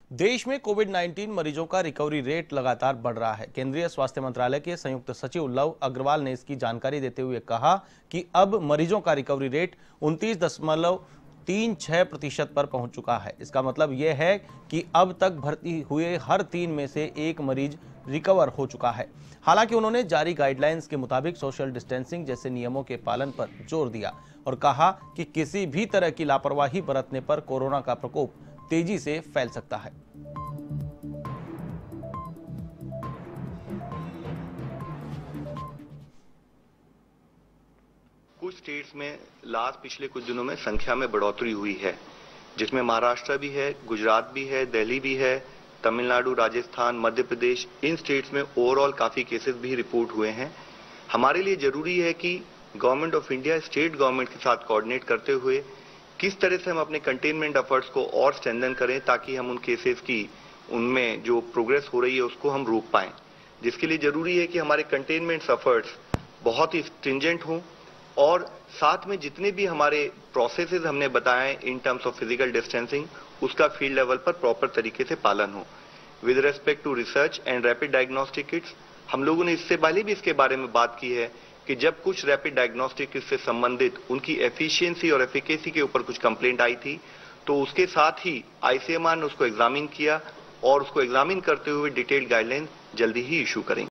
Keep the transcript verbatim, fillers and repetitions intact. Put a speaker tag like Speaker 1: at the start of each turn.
Speaker 1: देश में कोविड उन्नीस मरीजों का रिकवरी रेट लगातार बढ़ रहा है। केंद्रीय स्वास्थ्य मंत्रालय के संयुक्त सचिव लव अग्रवाल ने इसकी जानकारी देते हुए कहा कि अब मरीजों का रिकवरी रेट उनतीस दशमलव तीन छह प्रतिशत पर पहुंच चुका है। इसका मतलब यह है कि अब तक भर्ती हुए हर तीन में से एक मरीज रिकवर हो चुका है। हालांकि उन्होंने जारी गाइडलाइंस के मुताबिक सोशल डिस्टेंसिंग जैसे नियमों के पालन पर जोर दिया और कहा कि किसी भी तरह की लापरवाही बरतने पर कोरोना का प्रकोप तेजी से फैल सकता है।
Speaker 2: कुछ स्टेट्स में लास्ट पिछले कुछ दिनों में संख्या में बढ़ोतरी हुई है, जिसमें महाराष्ट्र भी है, गुजरात भी है, दिल्ली भी है, तमिलनाडु, राजस्थान, मध्य प्रदेश। इन स्टेट्स में ओवरऑल काफी केसेस भी रिपोर्ट हुए हैं। हमारे लिए जरूरी है कि government of India state government के साथ कोऑर्डिनेट करते हुए किस तरह से हम अपने कंटेनमेंट एफर्ट्स को और स्ट्रेंथन करें ताकि हम उन केसेस की उनमें जो प्रोग्रेस हो रही है उसको हम रोक पाएं। जिसके लिए जरूरी है कि हमारे कंटेनमेंट एफर्ट्स बहुत ही स्ट्रिंजेंट हों और साथ में जितने भी हमारे प्रोसेसेस हमने बताए in terms of physical distancing, उसका फील्ड लेवल पर प्रॉपर तरीके से पालन हो। With respect to research and rapid diagnostic kits, हम लोगों ने इससे पहले भी इसके बारे में बात की है कि जब कुछ रैपिड डायग्नोस्टिक किट्स से संबंधित उनकी एफिशिएंसी और एफिकेसी के ऊपर कुछ कंप्लेंट आई थी, तो उसके साथ ही आईसीएमआर ने उसको एग्जामिन किया और उसको एग्जामिन करते हुए डिटेल्ड गाइडलाइन जल्दी ही इशू करेंगे।